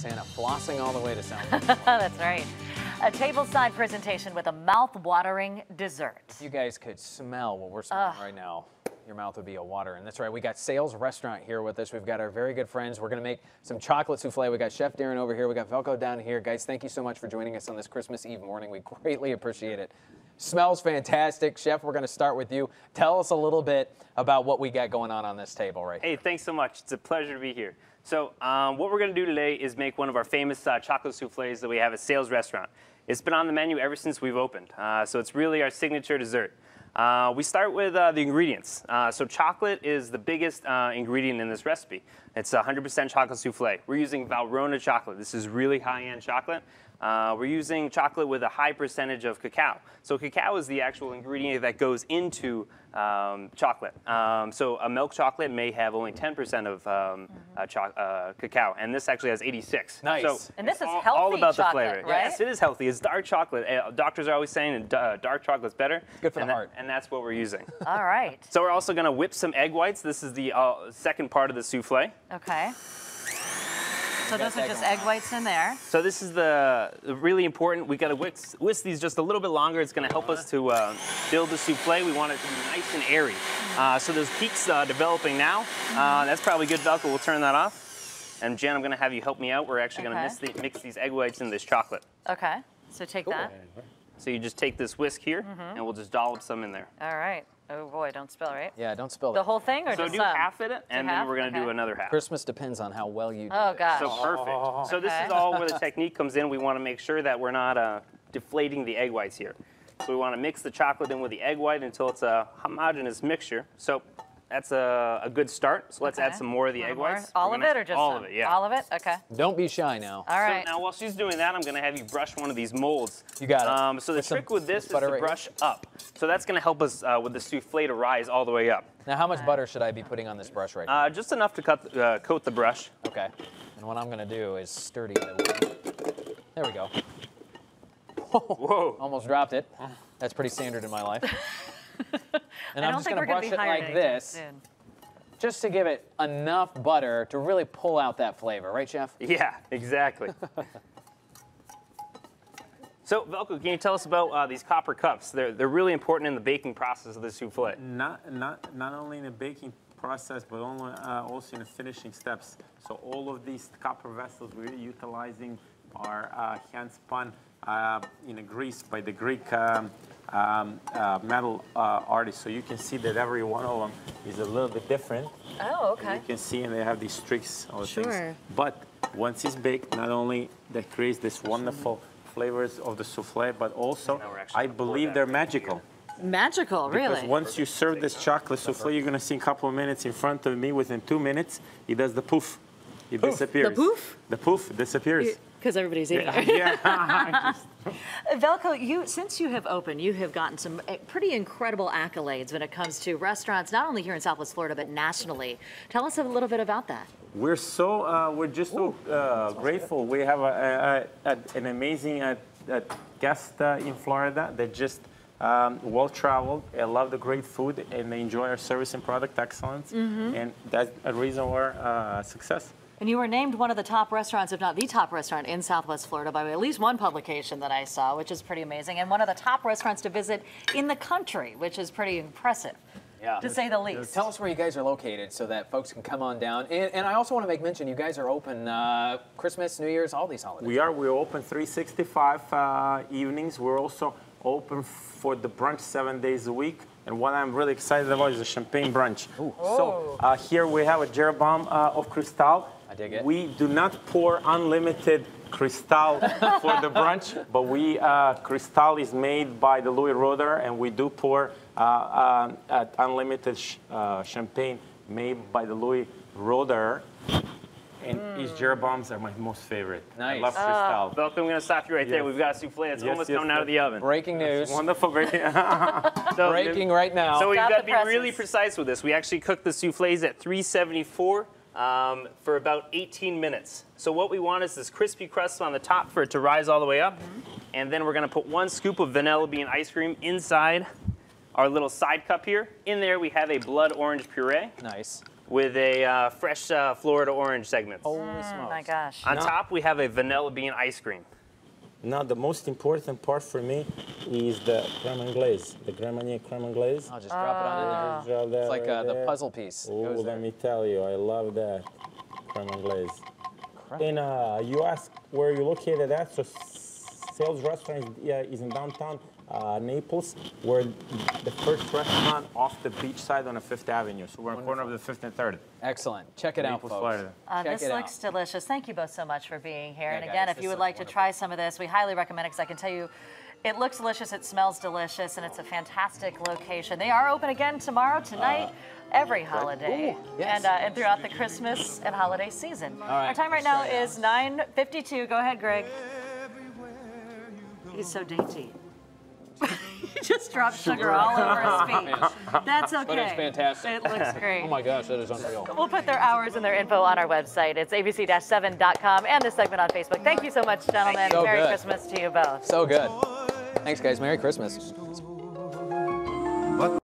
Santa flossing all the way to South. That's right. A tableside presentation with a mouth-watering dessert. If you guys could smell what we're smelling right now, your mouth would be a-watering. That's right. We got Sales Restaurant here with us. We've got our very good friends. We're going to make some chocolate souffle. We got Chef Darren over here. We got Velko down here. Guys, thank you so much for joining us on this Christmas Eve morning. We greatly appreciate it. Smells fantastic. Chef, we're going to start with you. Tell us a little bit about what we got going on this table right here. Hey, thanks so much. It's a pleasure to be here. So what we're going to do today is make one of our famous chocolate souffles that we have at Sales Restaurant. It's been on the menu ever since we've opened, so it's really our signature dessert. We start with the ingredients. So chocolate is the biggest ingredient in this recipe. It's 100% chocolate souffle. We're using Valrhona chocolate. This is really high-end chocolate. We're using chocolate with a high percentage of cacao. So cacao is the actual ingredient that goes into chocolate. So a milk chocolate may have only 10% of cacao, and this actually has 86. Nice. So And this is healthy all about chocolate, the flavor. right? Yes, it is healthy. It's dark chocolate. Doctors are always saying dark chocolate's better. Good for the heart. And that's what we're using. All right. So we're also going to whip some egg whites. This is the second part of the souffle. Okay. So those are just egg whites in there. So this is the really important. We got to whisk these just a little bit longer. It's going to help us to build the souffle. We want it to be nice and airy. So there's peaks developing now. That's probably good, Velko. We'll turn that off. And Jen, I'm going to have you help me out. We're actually going to mix these egg whites in this chocolate. Okay. So take that. So you just take this whisk here, and we'll just dollop some in there. All right. Oh boy, don't spill, right? Yeah, don't spill The it. whole thing, or So just do some? half of it, and then we're going to do another half. Christmas depends on how well you do Oh it. gosh. So perfect. So this is all where the technique comes in. We want to make sure that we're not deflating the egg whites here. So we want to mix the chocolate in with the egg white until it's a homogeneous mixture. So that's a good start. So let's add some more of the egg whites. All of it, or just all some? of it? Yeah. All of it. Okay. Don't be shy now. All right. So now while she's doing that, I'm going to have you brush one of these molds. You got it. So the trick with this is butter to right here? brush up. So that's going to help us with the souffle to rise all the way up. Now, how much butter should I be putting on this brush right now? Just enough to coat the brush. Okay. And what I'm going to do is sturdy it. There we go. Whoa. Almost dropped it. That's pretty standard in my life. And I I'm don't just think going to we're gonna brush be it hired like anytime this, soon. just to give it enough butter to really pull out that flavor. Right, Chef? Yeah, exactly. So, Velko, can you tell us about these copper cups? They're really important in the baking process of the souffle. Not only in the baking process, but also in the finishing steps. So all of these copper vessels we're utilizing are hand-spun in Greece by the Greek metal artists. So you can see that every one of them is a little bit different. Oh, okay. You can see, and they have these streaks or Sure. things. But once it's baked, not only that creates this wonderful flavors of the souffle, but also I believe they're magical. Magical, Because really. once you serve this chocolate souffle, you're going to see in a couple of minutes in front of me. Within 2 minutes, it does the poof. It disappears. The poof? The poof disappears. Because everybody's eating it. Yeah. Velko, since you have opened, you have gotten some pretty incredible accolades when it comes to restaurants, not only here in Southwest Florida, but nationally. Tell us a little bit about that. We're just so grateful. We have an amazing guest in Florida that just well-traveled, love the great food, and they enjoy our service and product excellence. And that's a reason we're success. And you were named one of the top restaurants, if not the top restaurant in Southwest Florida by at least one publication that I saw, which is pretty amazing, and one of the top restaurants to visit in the country, which is pretty impressive, to say the least. Tell us where you guys are located so that folks can come on down. And I also want to make mention, you guys are open Christmas, New Year's, all these holidays. We're open 365 evenings. We're also open for the brunch 7 days a week. And what I'm really excited about is the champagne brunch. Ooh. So here we have a Jeroboam of Cristal. I dig it. We do not pour unlimited Cristal for the brunch, but Cristal is made by the Louis Roeder, and we do pour unlimited champagne made by the Louis Roeder. And his Jeroboams are my most favorite. Nice. I love Cristal. Velko, I'm going to stop you right there. Yes. We've got a souffle that's Yes, almost yes, coming out of the oven. Breaking news. Wonderful, breaking. So, Breaking right now. So we've Stop got the to be presses. really precise with this. We actually cook the souffles at 374 for about 18 minutes. So what we want is this crispy crust on the top for it to rise all the way up. And then we're going to put 1 scoop of vanilla bean ice cream inside our little side cup here. In there we have a blood orange puree. Nice. with a fresh Florida orange segment. Holy smokes. My gosh. On top, we have a vanilla bean ice cream. Now, the most important part for me is the crème anglaise, the Grand Marnier crème anglaise. I'll just drop it on in there. Drop that It's like right the there. puzzle piece. Oh, Goes let there. me tell you, I love that crème anglaise. And you ask where you're located at, so Sales Restaurant is in downtown Naples. We're the first restaurant off the beach side on the 5th Avenue. So we're on the corner of the 5th and 3rd. Excellent. Check it out, Naples, folks. Florida. Check This it looks delicious. Thank you both so much for being here. Yeah, And guys, again, if this you would looks like to wonderful. try some of this, we highly recommend it because I can tell you it looks delicious, it smells delicious, and it's a fantastic location. They are open again tomorrow, tonight, every holiday, Ooh, yes. and throughout the Christmas and holiday season. right, Our time right now is 9:52. Go ahead, Greg. He's so dainty. He just dropped sugar all over his feet. That's okay. But it's fantastic. It looks great. Oh my gosh, that is unreal. We'll put their hours and their info on our website. It's abc-7.com and this segment on Facebook. Thank you so much, gentlemen. So Merry good. Christmas to you both. So good. Thanks, guys. Merry Christmas.